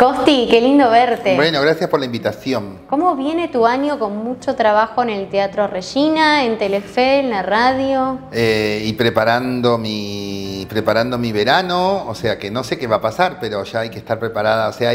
Costi, qué lindo verte. Bueno, gracias por la invitación. ¿Cómo viene tu año con mucho trabajo en el Teatro Regina, en Telefe, en la radio? Y preparando mi verano, o sea que no sé qué va a pasar, pero ya hay que estar preparada. O sea,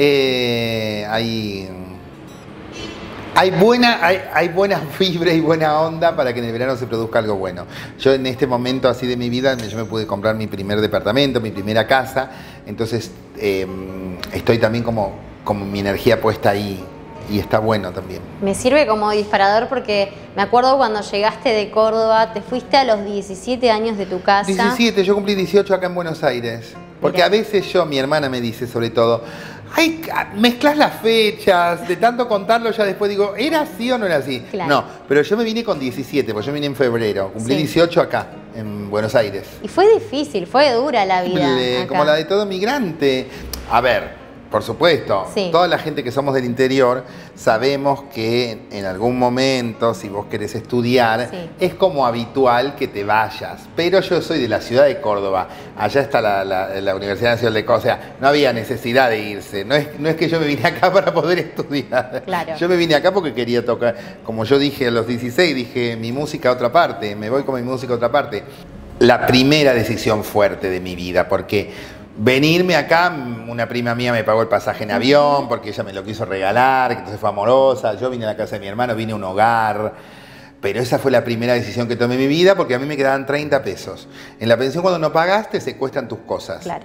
hay buena fibra y buena onda para que en el verano se produzca algo bueno. Yo en este momento así de mi vida, yo me pude comprar mi primer departamento, mi primera casa, entonces estoy también como mi energía puesta ahí y está bueno también. Me sirve como disparador porque me acuerdo cuando llegaste de Córdoba, te fuiste a los 17 años de tu casa. 17, yo cumplí 18 acá en Buenos Aires. Porque Mirá. A veces mi hermana me dice sobre todo, ay, mezclas las fechas, de tanto contarlo ya después digo, ¿era así o no era así? Claro. No, pero yo me vine con 17, porque yo vine en febrero, cumplí 18 acá, en Buenos Aires. Y fue difícil, fue dura la vida acá. Como la de todo migrante. A ver, por supuesto, toda la gente que somos del interior sabemos que en algún momento, si vos querés estudiar, es como habitual que te vayas. Pero yo soy de la ciudad de Córdoba, allá está la Universidad Nacional de Córdoba, o sea, no había necesidad de irse. No es que yo me vine acá para poder estudiar. Claro. Yo me vine acá porque quería tocar, como yo dije a los 16, dije mi música a otra parte, me voy con mi música a otra parte. La primera decisión fuerte de mi vida, porque venirme acá, una prima mía me pagó el pasaje en avión porque ella me lo quiso regalar, entonces fue amorosa. Yo vine a la casa de mi hermano, vine a un hogar, pero esa fue la primera decisión que tomé en mi vida porque a mí me quedaban 30 pesos. En la pensión cuando no pagaste secuestran tus cosas. Claro.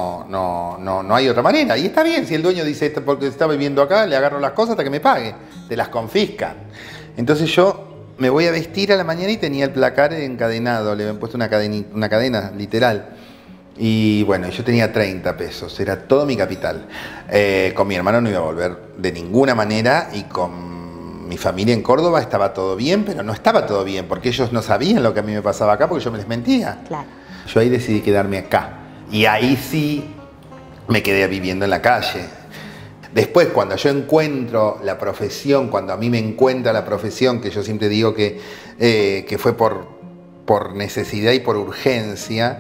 No hay otra manera. Y está bien, si el dueño dice esto porque está viviendo acá, le agarro las cosas hasta que me pague. Te las confiscan. Entonces yo me voy a vestir a la mañana y tenía el placar encadenado, le habían puesto una cadena literal. Y bueno, yo tenía 30 pesos, era todo mi capital. Con mi hermano no iba a volver de ninguna manera y con mi familia en Córdoba estaba todo bien, pero no estaba todo bien porque ellos no sabían lo que a mí me pasaba acá porque yo me les mentía. Claro. Yo ahí decidí quedarme acá y ahí sí me quedé viviendo en la calle. Después, cuando yo encuentro la profesión, cuando a mí me encuentra la profesión, que yo siempre digo que fue por necesidad y por urgencia,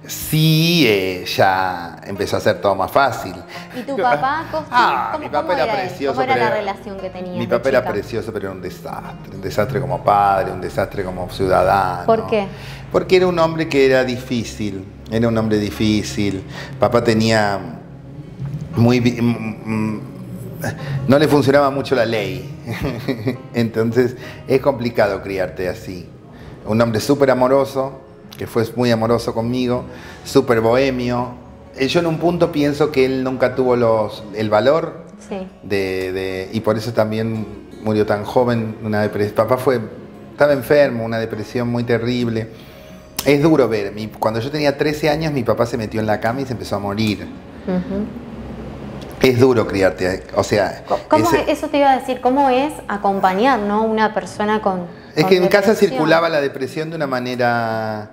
sí, ya empezó a ser todo más fácil. ¿Y tu papá, Costi? Mi papá era precioso. ¿Cómo era la relación que tenías? Mi papá era precioso, pero era un desastre como padre, un desastre como ciudadano. ¿Por qué? Porque era un hombre que era difícil, era un hombre difícil. Papá tenía no le funcionaba mucho la ley, entonces es complicado criarte así. Un hombre súper amoroso, que fue muy amoroso conmigo, súper bohemio. Yo en un punto pienso que él nunca tuvo el valor y por eso también murió tan joven. Papá estaba enfermo, una depresión muy terrible. Es duro ver, cuando yo tenía 13 años mi papá se metió en la cama y se empezó a morir. Es duro criarte, o sea... Eso te iba a decir, ¿cómo es acompañar, ¿no? Una persona con Es que en casa circulaba la depresión de una manera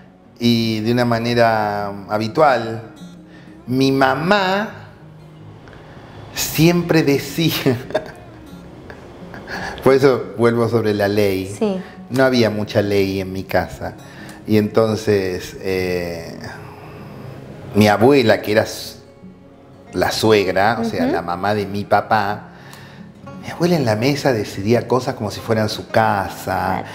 habitual. Mi mamá siempre decía, por eso vuelvo sobre la ley, no había mucha ley en mi casa. Y entonces mi abuela, que era la suegra, o sea, la mamá de mi papá, mi abuela en la mesa decidía cosas como si fueran su casa.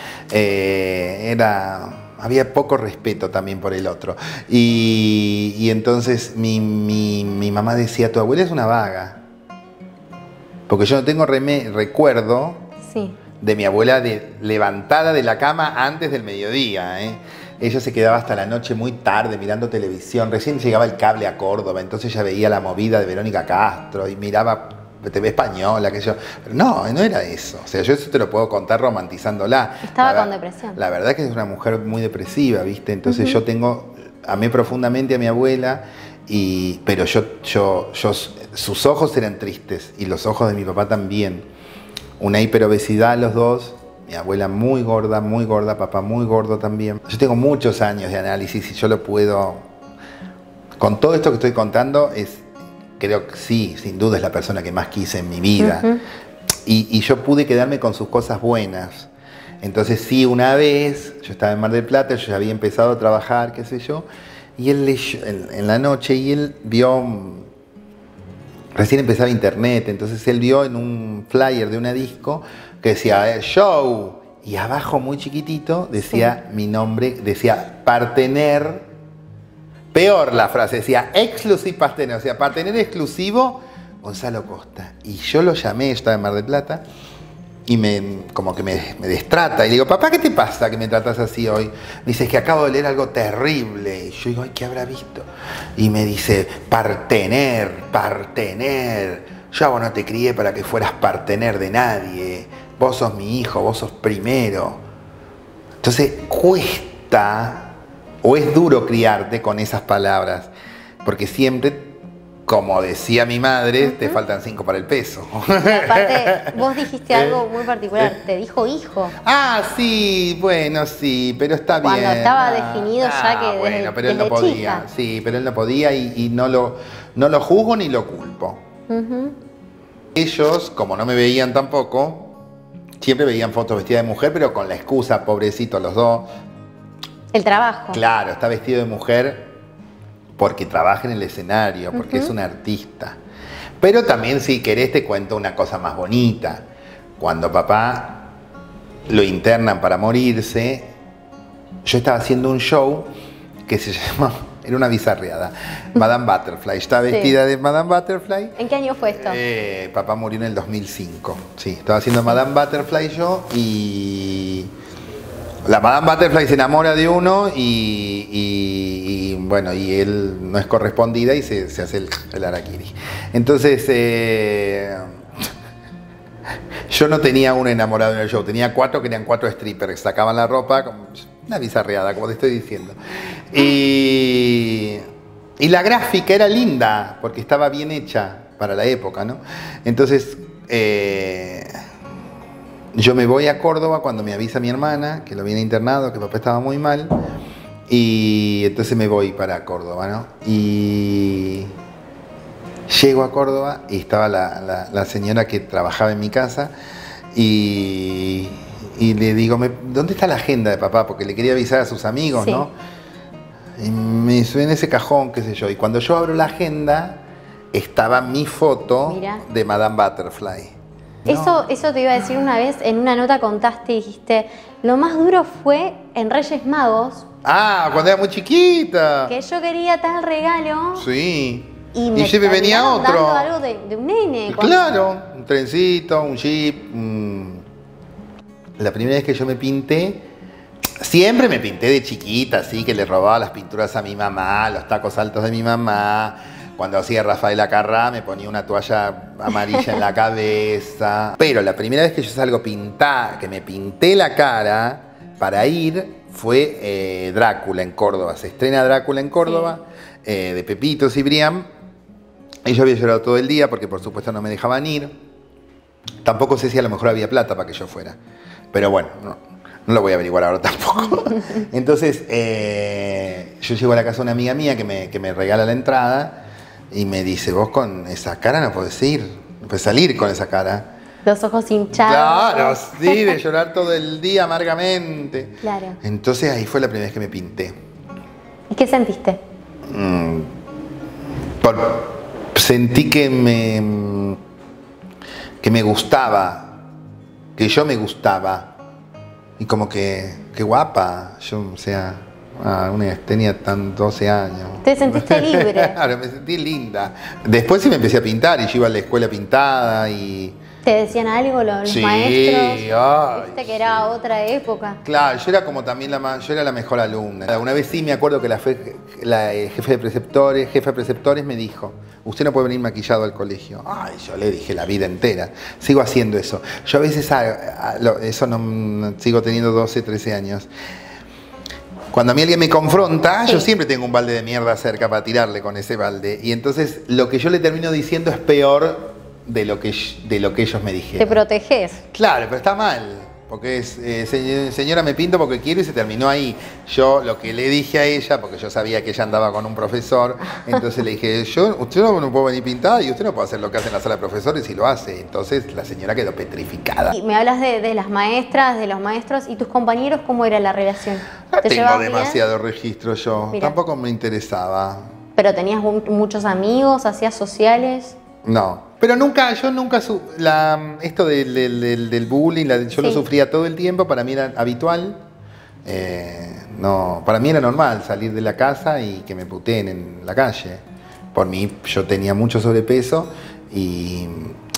Había poco respeto también por el otro. Y entonces mi mamá decía, tu abuela es una vaga. Porque yo no tengo recuerdo de mi abuela levantada de la cama antes del mediodía. Ella se quedaba hasta la noche muy tarde mirando televisión. Recién llegaba el cable a Córdoba, entonces ella veía la movida de Verónica Castro y miraba TV española, que yo. Pero no era eso. O sea, yo eso te lo puedo contar romantizándola. Estaba con depresión. La verdad es que es una mujer muy depresiva, ¿viste? Entonces yo amé profundamente a mi abuela, pero sus ojos eran tristes y los ojos de mi papá también. Una hiperobesidad los dos. Mi abuela muy gorda, papá muy gordo también. Yo tengo muchos años de análisis y yo lo puedo... Con todo esto que estoy contando, creo que sí, sin duda es la persona que más quise en mi vida. Y yo pude quedarme con sus cosas buenas. Entonces sí, una vez, yo estaba en Mar del Plata, yo ya había empezado a trabajar, qué sé yo, y él leyó en la noche y él vio recién empezaba internet, entonces él vio en un flyer de una disco que decía show, y abajo muy chiquitito decía mi nombre, decía partener, peor la frase, decía exclusive partener, o sea, partener exclusivo Gonzalo Costa. Y yo lo llamé, yo estaba en Mar del Plata, y como que me destrata. Y le digo, papá, ¿qué te pasa que me tratas así hoy? Me dice, es que acabo de leer algo terrible. Y yo digo, ay, ¿qué habrá visto? Y me dice, partener. Yo a vos no te crié para que fueras partener de nadie. Vos sos mi hijo, vos sos primero. Entonces, cuesta, o es duro criarte con esas palabras, porque siempre, como decía mi madre, te faltan 5 para el peso. Y aparte, vos dijiste algo muy particular, te dijo hijo. Ah, sí, bueno, sí, pero está bien. Cuando estaba definido ya que bueno, pero él no podía. chica. Sí, pero él no podía y no lo juzgo ni lo culpo. Ellos, como no me veían tampoco, siempre veían fotos vestidas de mujer, pero con la excusa, pobrecitos los dos. El trabajo. Claro, está vestido de mujer porque trabaja en el escenario, porque es un artista. Pero también, si querés, te cuento una cosa más bonita. Cuando papá lo internan para morirse, yo estaba haciendo un show que se llama, era una bizarreada, Madame Butterfly. Estaba vestida de Madame Butterfly. ¿En qué año fue esto? Papá murió en el 2005. Sí, estaba haciendo Madame Butterfly yo y la Madame Butterfly se enamora de uno y bueno, y él no es correspondida y se hace el harakiri. Entonces, yo no tenía uno enamorado en el show, tenía 4 que eran 4 strippers, sacaban la ropa, como una bizarreada, como te estoy diciendo. Y la gráfica era linda, porque estaba bien hecha para la época, ¿no? Entonces, yo me voy a Córdoba cuando me avisa mi hermana que lo viene internado, que papá estaba muy mal. Y entonces me voy para Córdoba, ¿no? Y llego a Córdoba y estaba la señora que trabajaba en mi casa y le digo, ¿dónde está la agenda de papá? Porque le quería avisar a sus amigos, sí, ¿no? Y me dice, en ese cajón, qué sé yo. Y cuando yo abro la agenda, estaba mi foto. Mira, de Madame Butterfly. No. Eso te iba a decir una vez, en una nota contaste y dijiste, lo más duro fue en Reyes Magos. Ah, cuando era muy chiquita. Que yo quería tal regalo. Sí. Y me venía otro. Dando algo de un nene. Claro, un trencito, un jeep. La primera vez que yo me pinté, siempre me pinté de chiquita, así que le robaba las pinturas a mi mamá, los tacos altos de mi mamá. Cuando hacía Rafael Acarrá me ponía una toalla amarilla en la cabeza. Pero la primera vez que yo salgo pintada, que me pinté la cara para ir, fue Drácula en Córdoba. Se estrena Drácula en Córdoba, sí, de Pepito Cibrián. Y yo había llorado todo el día porque por supuesto no me dejaban ir. Tampoco sé si a lo mejor había plata para que yo fuera. Pero bueno, no lo voy a averiguar ahora tampoco. Entonces, yo llego a la casa de una amiga mía que me regala la entrada y me dice, vos con esa cara no podés ir, no podés salir con esa cara. Los ojos hinchados. Claro, sí, de llorar todo el día amargamente. Claro. Entonces ahí fue la primera vez que me pinté. ¿Y qué sentiste? Sentí que me gustaba, que yo me gustaba. Y como que guapa, yo, o sea, tenía 12 años. ¿Te sentiste libre? Claro, me sentí linda. Después sí me empecé a pintar y yo iba a la escuela pintada y... ¿Te decían algo los sí, maestros? Viste que era otra época. Claro, yo era como también yo era la mejor alumna. Una vez sí me acuerdo que la jefa de preceptores me dijo, usted no puede venir maquillado al colegio. Ay, yo le dije la vida entera. Sigo haciendo eso. Yo a veces, eso no, sigo teniendo 12, 13 años. Cuando a mí alguien me confronta, sí, yo siempre tengo un balde de mierda cerca para tirarle con ese balde. Y entonces lo que yo le termino diciendo es peor de lo que ellos me dijeron. Te proteges. Claro, pero está mal. Porque señora, me pinto porque quiero y se terminó ahí. Yo lo que le dije a ella, porque yo sabía que ella andaba con un profesor, entonces le dije, usted no puede venir pintada y usted no puede hacer lo que hace en la sala de profesores y lo hace. Entonces la señora quedó petrificada. Y me hablas de las maestras, de los maestros y tus compañeros, ¿cómo era la relación? No tengo demasiado registro yo. Mirá. Tampoco me interesaba. ¿Pero tenías muchos amigos, hacías sociales? No, pero nunca, yo nunca, esto del bullying, yo lo sufría todo el tiempo, para mí era habitual. No, para mí era normal salir de la casa y que me puteen en la calle. Por mí, yo tenía mucho sobrepeso y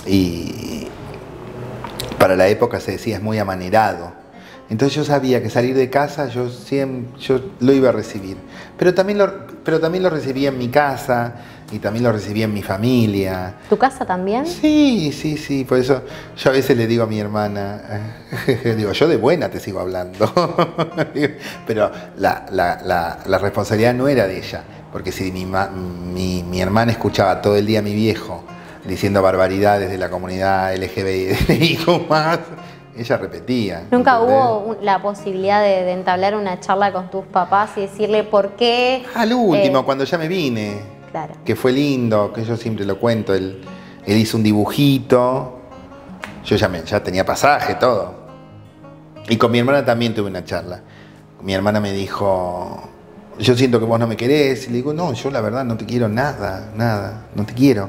para la época se decía es muy amanerado. Entonces yo sabía que salir de casa yo lo iba a recibir. Pero también lo recibía en mi casa y también lo recibía en mi familia. ¿Tu casa también? Sí. Por eso yo a veces le digo a mi hermana, digo, yo de buena te sigo hablando. Pero la responsabilidad no era de ella. Porque si mi hermana escuchaba todo el día a mi viejo diciendo barbaridades de la comunidad LGBTI más, ella repetía. ¿Nunca ¿entendés? hubo la posibilidad de entablar una charla con tus papás y decirle por qué? Al último, cuando ya me vine, claro. Que fue lindo, que yo siempre lo cuento, él hizo un dibujito, yo ya tenía pasaje, todo. Y con mi hermana también tuve una charla. Mi hermana me dijo, yo siento que vos no me querés, y le digo, no, yo la verdad no te quiero nada, no te quiero.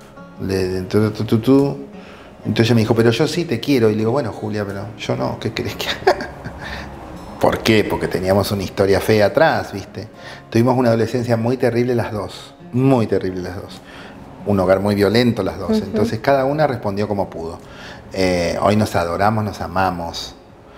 Entonces ella me dijo, pero yo sí te quiero. Y le digo, bueno, Julia, pero yo no, ¿qué querés que haga? ¿Por qué? Porque teníamos una historia fea atrás, ¿viste? Tuvimos una adolescencia muy terrible las dos, muy terrible las dos. Un hogar muy violento las dos. Entonces cada una respondió como pudo. Hoy nos adoramos, nos amamos.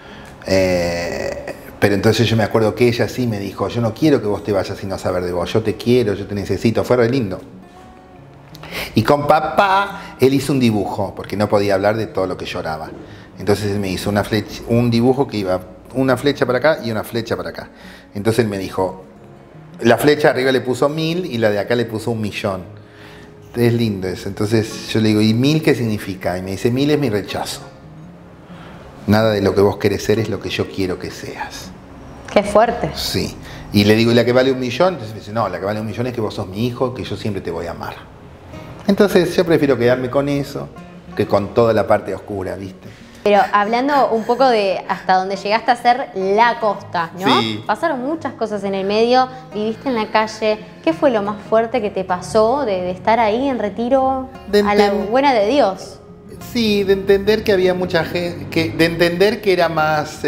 Pero entonces yo me acuerdo que ella sí me dijo, yo no quiero que vos te vayas sin no saber de vos, yo te quiero, yo te necesito. Fue re lindo. Y con papá, él hizo un dibujo, porque no podía hablar de todo lo que lloraba. Entonces él me hizo un dibujo que iba una flecha para acá y una flecha para acá. Entonces él me dijo, la flecha arriba le puso 1000 y la de acá le puso 1.000.000. Es lindo eso. Entonces yo le digo, ¿y 1000 qué significa? Y me dice, 1000 es mi rechazo. Nada de lo que vos querés ser es lo que yo quiero que seas. Qué fuerte. Sí. Y le digo, ¿y la que vale 1.000.000? Entonces me dice, no, la que vale 1.000.000 es que vos sos mi hijo, que yo siempre te voy a amar. Entonces yo prefiero quedarme con eso que con toda la parte oscura, ¿viste? Pero hablando un poco de hasta donde llegaste a ser la costa, ¿no? Sí. Pasaron muchas cosas en el medio, viviste en la calle. ¿Qué fue lo más fuerte que te pasó de estar ahí en retiro a la buena de Dios? Sí, de entender que había mucha gente, de entender que era más...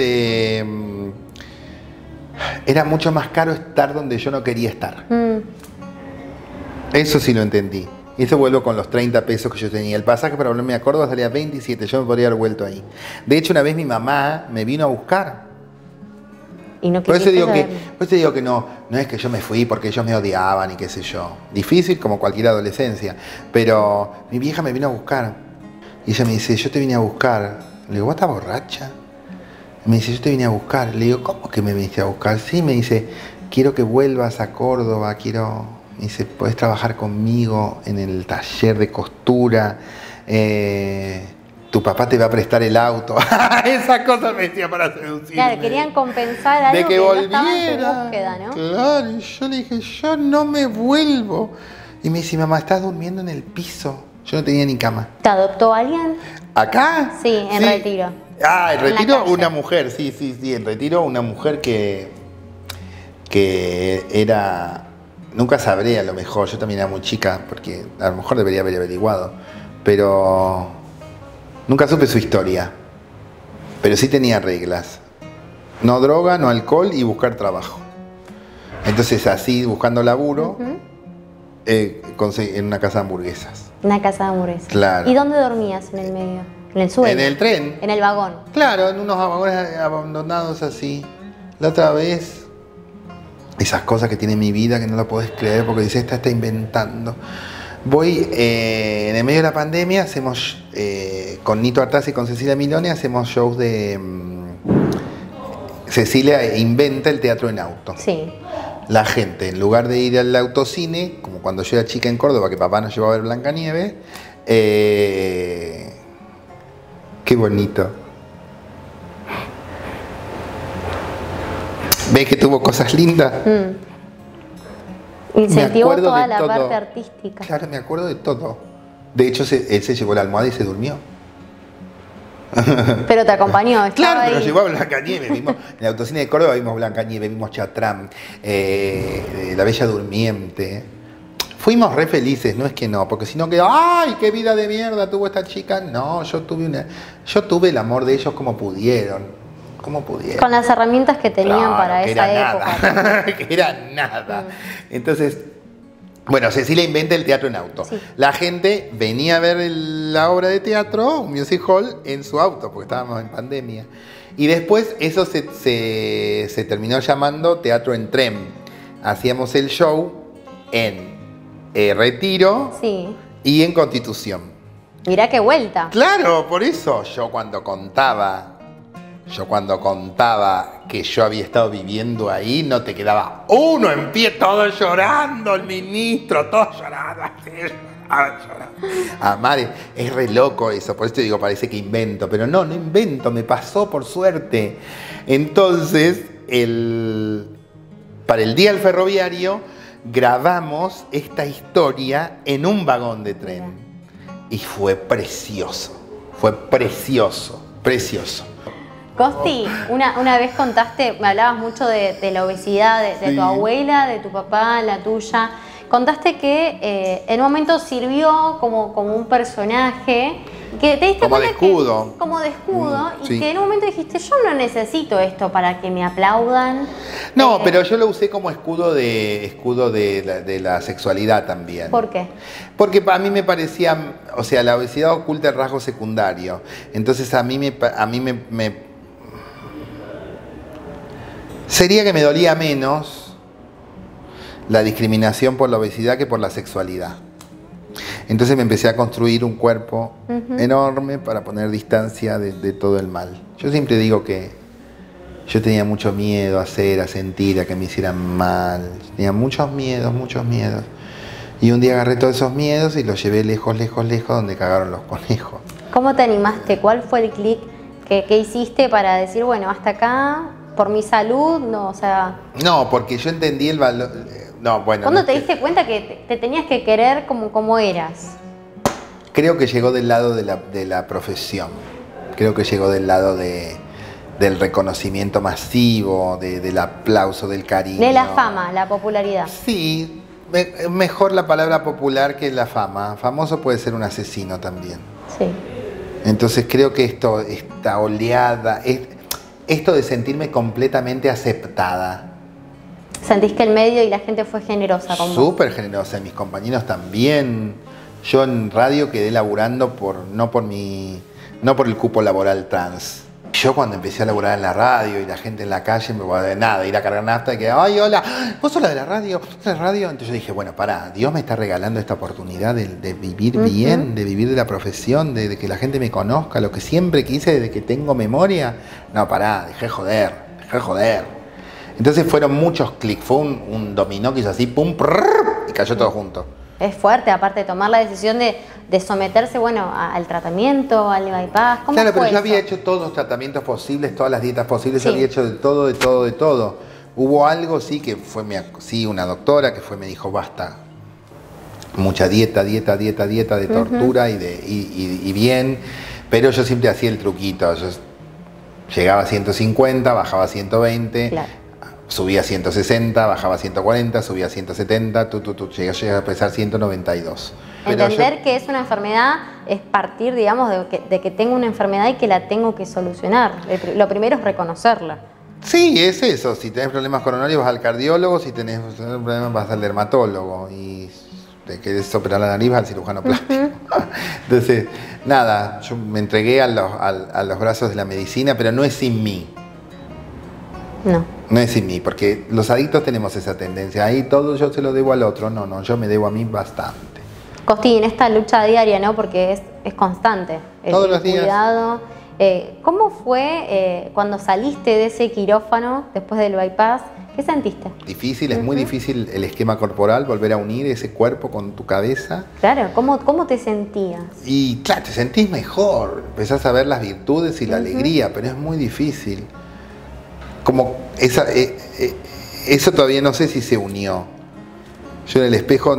era mucho más caro estar donde yo no quería estar. Eso sí lo entendí. Y eso vuelvo con los 30 pesos que yo tenía. El pasaje para volverme a Córdoba salía 27, yo me podría haber vuelto ahí. De hecho, una vez mi mamá me vino a buscar. Y no por eso digo que no es que yo me fui porque ellos me odiaban y qué sé yo. Difícil como cualquier adolescencia. Pero mi vieja me vino a buscar. Y ella me dice, yo te vine a buscar. Le digo, ¿vos estás borracha? Me dice, yo te vine a buscar. Le digo, ¿cómo que me viniste a buscar? Sí, me dice, quiero que vuelvas a Córdoba, me dice, podés trabajar conmigo en el taller de costura, tu papá te va a prestar el auto. Esa cosa me decía para seducirme. Claro, querían compensar algo de que no volviera. estaba en tu búsqueda, ¿no? Claro, y yo le dije, yo no me vuelvo. Y me dice, mamá, estás durmiendo en el piso. Yo no tenía ni cama. ¿Te adoptó alguien? ¿Acá? Sí, en Retiro. Ah, en Retiro calle. una mujer, sí, en Retiro una mujer que era... Nunca sabré, a lo mejor, yo también era muy chica, porque a lo mejor debería haber averiguado, pero nunca supe su historia. Pero sí tenía reglas. No droga, no alcohol y buscar trabajo. Entonces así, buscando laburo, conseguí en una casa de hamburguesas. Una casa de hamburguesas. Claro. ¿Y dónde dormías en el medio? ¿En el suelo? En el tren. ¿En el vagón? Claro, en unos vagones abandonados así. La otra vez... Esas cosas que tiene mi vida que no lo podés creer porque dice, esta está inventando. Voy, en el medio de la pandemia, hacemos, con Nito Artaza y con Cecilia Milone, hacemos shows de... Cecilia inventa el teatro en auto. Sí. La gente, en lugar de ir al autocine, como cuando yo era chica en Córdoba, que papá nos llevaba a ver Blancanieves, qué bonito. ¿Ves que tuvo cosas lindas? Incentivó toda la parte artística. Claro, me acuerdo de todo. De hecho, él se llevó la almohada y se durmió. Pero te acompañó, claro, ahí. Pero nos llevó a Blancanieves. Vimos, en el autocine de Córdoba vimos Blancanieves, vimos Chatrán, La Bella Durmiente. fuimos re felices, no es que no, porque si no quedó, ¡ay, qué vida de mierda tuvo esta chica! No, yo tuve el amor de ellos como pudieron. Con las herramientas que tenían para esa época. Nada, que era nada. Entonces, bueno, Cecilia inventa el teatro en auto. Sí. La gente venía a ver la obra de teatro, un music hall, en su auto, porque estábamos en pandemia. Y después eso se terminó llamando teatro en tren. Hacíamos el show en Retiro y en Constitución. Mirá qué vuelta. Claro, por eso yo cuando contaba que yo había estado viviendo ahí, no te quedaba uno en pie, todo llorando, el ministro, todo llorando. Mare, es re loco eso, por eso te digo, parece que invento, pero no invento, me pasó por suerte. Entonces, para el Día del Ferroviario, grabamos esta historia en un vagón de tren. Y fue precioso, precioso. Costi, una vez contaste, me hablabas mucho de la obesidad de tu abuela, de tu papá, la tuya. Contaste que en un momento sirvió como un personaje, que te diste como cuenta de escudo. Como de escudo, y que en un momento dijiste, yo no necesito esto para que me aplaudan. No, pero yo lo usé como escudo de la sexualidad también. ¿Por qué? Porque a mí me parecía, o sea, la obesidad oculta el rasgo secundario. Entonces a mí me sería que me dolía menos la discriminación por la obesidad que por la sexualidad. Entonces me empecé a construir un cuerpo enorme para poner distancia de todo el mal. Yo siempre digo que yo tenía mucho miedo a sentir, a que me hicieran mal. Tenía muchos miedos. Y un día agarré todos esos miedos y los llevé lejos, donde cagaron los conejos. ¿Cómo te animaste? ¿Cuál fue el clic que hiciste para decir, bueno, hasta acá, por mi salud, no, o sea... No, porque yo entendí el valor... No, bueno, ¿cuándo te diste cuenta que te tenías que querer como eras? Creo que llegó del lado de la profesión. Creo que llegó del lado del reconocimiento masivo, del aplauso, del cariño. De la fama, la popularidad. Sí, mejor la palabra popular que la fama. Famoso puede ser un asesino también. Sí. Entonces creo que esta oleada, esto de sentirme completamente aceptada. ¿Sentís que el medio y la gente fue generosa con vos? Súper generosa, mis compañeros también. Yo en radio quedé laburando no por el cupo laboral trans. Yo cuando empecé a laburar en la radio y la gente en la calle me va de nada, ir a cargar nafta y que, ¡ay, hola! ¿Vos sos la de la radio? Entonces yo dije, bueno, pará, Dios me está regalando esta oportunidad de vivir bien, de vivir de la profesión, de que la gente me conozca, lo que siempre quise desde que tengo memoria. No, pará, dejé joder. Entonces fueron muchos clics, fue un dominó que hizo así, pum, prrr, y cayó todo junto. Es fuerte, aparte de tomar la decisión de someterse, bueno, al tratamiento, al bypass. ¿Cómo claro, fue pero yo eso? había hecho todos los tratamientos posibles, todas las dietas posibles, yo había hecho de todo. Hubo algo, sí, que fue una doctora que me dijo, basta, mucha dieta de tortura y bien, pero yo siempre hacía el truquito, yo llegaba a 150, bajaba a 120, claro. Subía a 160, bajaba a 140, subía a 170, llegué a pesar 192. Entender que es una enfermedad es partir, digamos, de que tengo una enfermedad y que la tengo que solucionar. Lo primero es reconocerla. Sí, es eso. Si tenés problemas coronarios vas al cardiólogo, si tenés problemas vas al dermatólogo y te querés operar la nariz vas al cirujano plástico. Entonces, nada, yo me entregué a los brazos de la medicina, pero no es sin mí. No es sin mí, porque los adictos tenemos esa tendencia. Ahí todo yo se lo debo al otro. No, yo me debo a mí bastante. Costi, en esta lucha diaria, ¿no? Porque es constante. Todos los días. Cuidado. ¿Cómo fue cuando saliste de ese quirófano después del bypass? ¿Qué sentiste? Difícil, es muy difícil el esquema corporal, volver a unir ese cuerpo con tu cabeza. Claro, ¿cómo te sentías? Y claro, te sentís mejor, empezás a ver las virtudes y la alegría, pero es muy difícil. Como eso todavía no sé si se unió. Yo en el espejo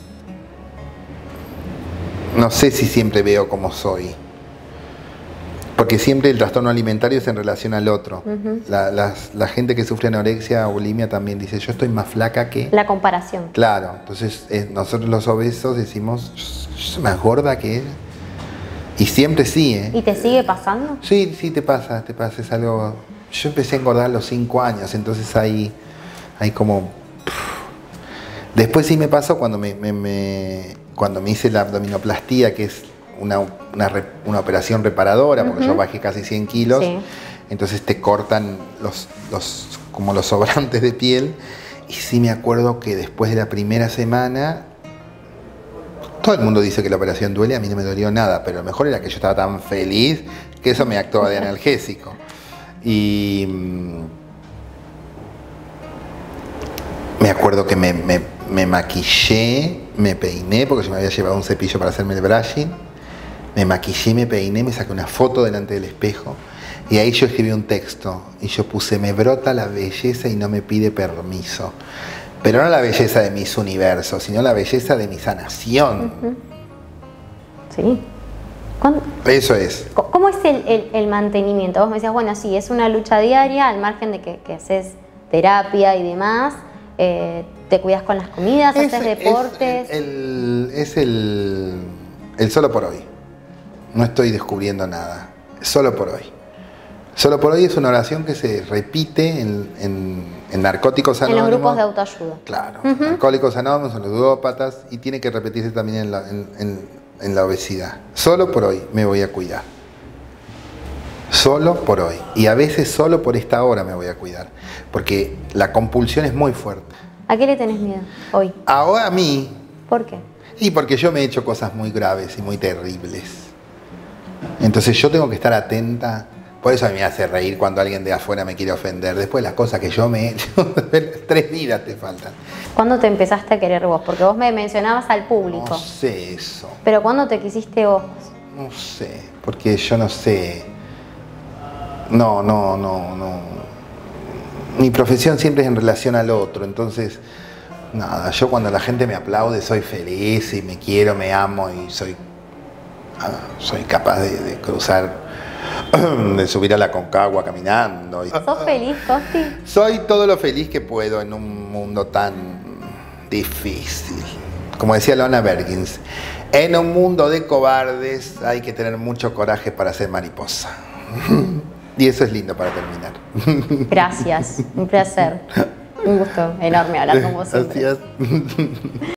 no sé si siempre veo como soy. Porque siempre el trastorno alimentario es en relación al otro. La gente que sufre anorexia o bulimia también dice, yo estoy más flaca que... La comparación. Claro, entonces nosotros los obesos decimos, yo soy más gorda que él. Y siempre sí, ¿eh? ¿Y te sigue pasando? Sí, sí, te pasa, es algo... Yo empecé a engordar a los 5 años, entonces hay como... Después sí me pasó cuando cuando me hice la abdominoplastía, que es una operación reparadora, porque yo bajé casi 100 kilos, sí. Entonces te cortan como los sobrantes de piel, y sí me acuerdo que después de la primera semana, todo el mundo dice que la operación duele, a mí no me dolió nada, pero lo mejor era que yo estaba tan feliz que eso me actuaba de analgésico. Y me acuerdo que me maquillé, me peiné, porque yo me había llevado un cepillo para hacerme el brushing. Me maquillé, me peiné, me saqué una foto delante del espejo y ahí yo escribí un texto y yo puse, me brota la belleza y no me pide permiso. Pero no la belleza de mis universos, sino la belleza de mi sanación. Sí. Eso es. ¿Cómo es el mantenimiento? Vos me decías, bueno, sí, es una lucha diaria, al margen de que haces terapia y demás. ¿Te cuidas con las comidas? ¿Haces deportes? Es el solo por hoy. No estoy descubriendo nada. Solo por hoy. Solo por hoy es una oración que se repite en Narcóticos Anónimos. En los grupos de autoayuda. Claro. Alcohólicos Anónimos, en los ludópatas, y tiene que repetirse también en la obesidad. Solo por hoy me voy a cuidar. Solo por hoy. Y a veces solo por esta hora me voy a cuidar. Porque la compulsión es muy fuerte. ¿A qué le tenés miedo hoy? Ahora a mí. ¿Por qué? Y porque yo me he hecho cosas muy graves y muy terribles. Entonces yo tengo que estar atenta. Por eso a mí me hace reír cuando alguien de afuera me quiere ofender. Después las cosas que yo me he hecho, 3 vidas te faltan. ¿Cuándo te empezaste a querer vos? Porque vos me mencionabas al público. No sé eso. ¿Pero cuándo te quisiste vos? No sé, porque yo no sé. No. Mi profesión siempre es en relación al otro, entonces, nada, yo cuando la gente me aplaude soy feliz y me quiero, me amo y soy capaz de cruzar, de subir a la Concagua caminando. ¿Sos feliz, Costi? Soy todo lo feliz que puedo en un mundo tan difícil. Como decía Lona Berkins, en un mundo de cobardes hay que tener mucho coraje para ser mariposa. Y eso es lindo para terminar. Gracias, un placer. Un gusto enorme hablar con vos. Gracias.